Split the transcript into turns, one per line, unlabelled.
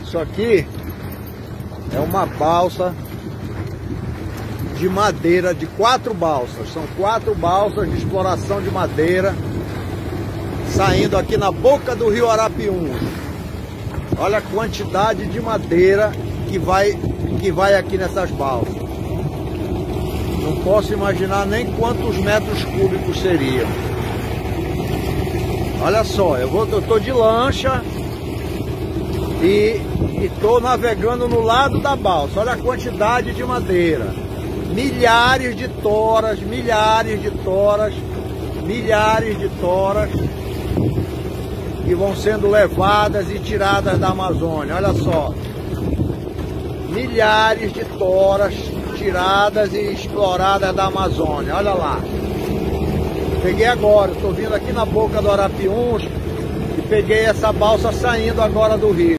Isso aqui é uma balsa de madeira de 4 balsas. São 4 balsas de exploração de madeira saindo aqui na boca do rio Arapiuns. Olha a quantidade de madeira que vai aqui nessas balsas. Não posso imaginar nem quantos metros cúbicos seriam. Olha só, eu tô de lancha e estou navegando no lado da balsa. Olha a quantidade de madeira. Milhares de toras, milhares de toras, milhares de toras que vão sendo levadas e tiradas da Amazônia. Olha só, milhares de toras tiradas e exploradas da Amazônia. Olha lá, peguei agora, estou vindo aqui na boca do Arapiuns e peguei essa balsa saindo agora do rio.